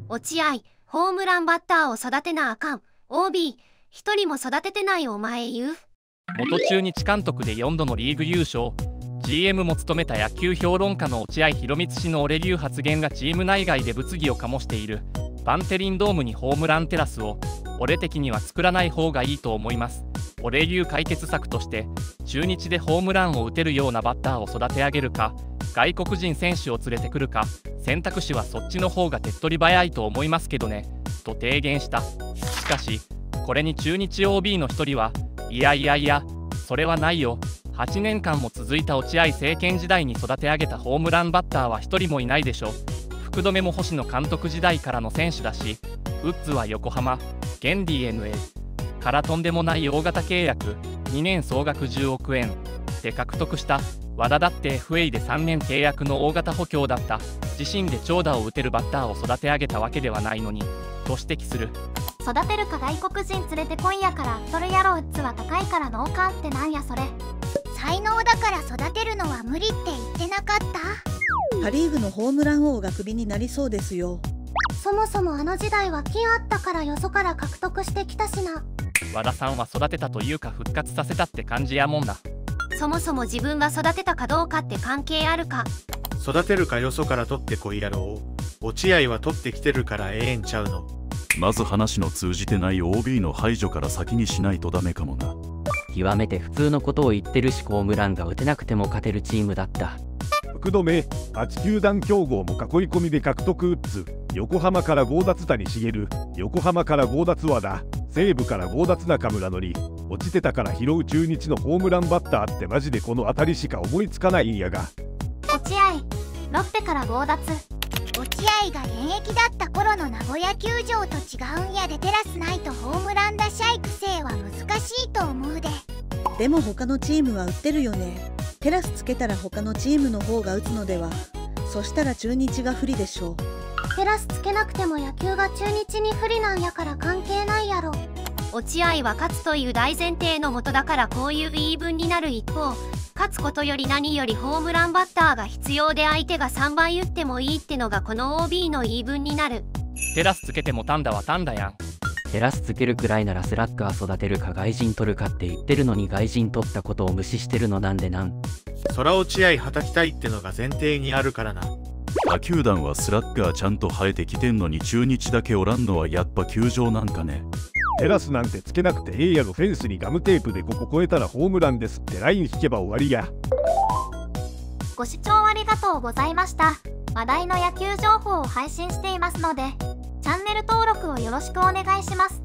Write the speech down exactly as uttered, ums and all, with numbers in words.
落合、ホームランバッターを育てなあかん。オービー、一人も育ててないお前言う。 元中日監督でよんどのリーグ優勝、ジーエム も務めた野球評論家の落合博満氏の俺流発言がチーム内外で物議を醸している。バンテリンドームにホームランテラスを俺的には作らない方がいいと思います。俺流解決策として中日でホームランを打てるようなバッターを育て上げるか、外国人選手を連れてくるか、選択肢はそっちの方が手っ取り早いと思いますけどねと提言した。しかしこれに中日 オービー の一人は、いやいやいやそれはないよ、はちねんかんも続いた落合政権時代に育て上げたホームランバッターは一人もいないでしょ。福留も星野監督時代からの選手だし、ウッズは横浜、現 ディーエヌエー からとんでもない大型契約にねん総額じゅうおくえんで獲得した。和田だって エフエー でさんねん契約の大型補強だった。自身で長打を打てるバッターを育て上げたわけではないのにと指摘する。 育てるか外国人連れてこいやからそれやろ。ウッズは高いからノーカンってなんやそれ。 才能だから育てるのは無理って言ってなかった？ パ・リーグのホームラン王がクビになりそうですよ。 そもそもあの時代は金あったからよそから獲得してきたしな。 和田さんは育てたというか復活させたって感じやもんな。 そもそも自分が育てたかどうかって関係あるか。 育てるかよそから取ってこいやろう。落合は取ってきてるからええんちゃうの。 まず話の通じてない オービー の排除から先にしないとダメかもな。 極めて普通のことを言ってるし、ホームランが打てなくても勝てるチームだった。 福留、はち球団競合も囲い込みで獲得。ウッズ、横浜から強奪谷繁、横浜から強奪和田、西武から強奪中村のり、落ちてたから拾う中日のホームランバッターってマジでこの辺りしか思いつかないんやが。 落合、ロッテから強奪。 落合が現役だった頃の名古屋球場と違うんやで。テラスないとホームラン打者育成は難しいと思うで。 でも他のチームは打ってるよね。テラスつけたら他のチームの方が打つのでは。そしたら中日が不利でしょう。 テラスつけなくても野球が中日に不利なんやから関係ないやろ。 落合は勝つという大前提のもとだからこういう言い分になる一方、勝つことより何よりホームランバッターが必要で相手がさんばい打ってもいいってのがこの オービー の言い分になる。 テラスつけても単打は単打やん。 テラスつけるくらいならスラッガー育てるか外人取るかって言ってるのに、外人取ったことを無視してるのなんでなん。 そら落合はたきたいってのが前提にあるからな。 他球団はスラッガーちゃんと生えてきてんのに中日だけおらんのはやっぱ球場なんかね。 テラスなんてつけなくてええやろ。フェンスにガムテープでここ越えたらホームランですってライン引けば終わりや。 ご視聴ありがとうございました。話題の野球情報を配信していますのでチャンネル登録をよろしくお願いします。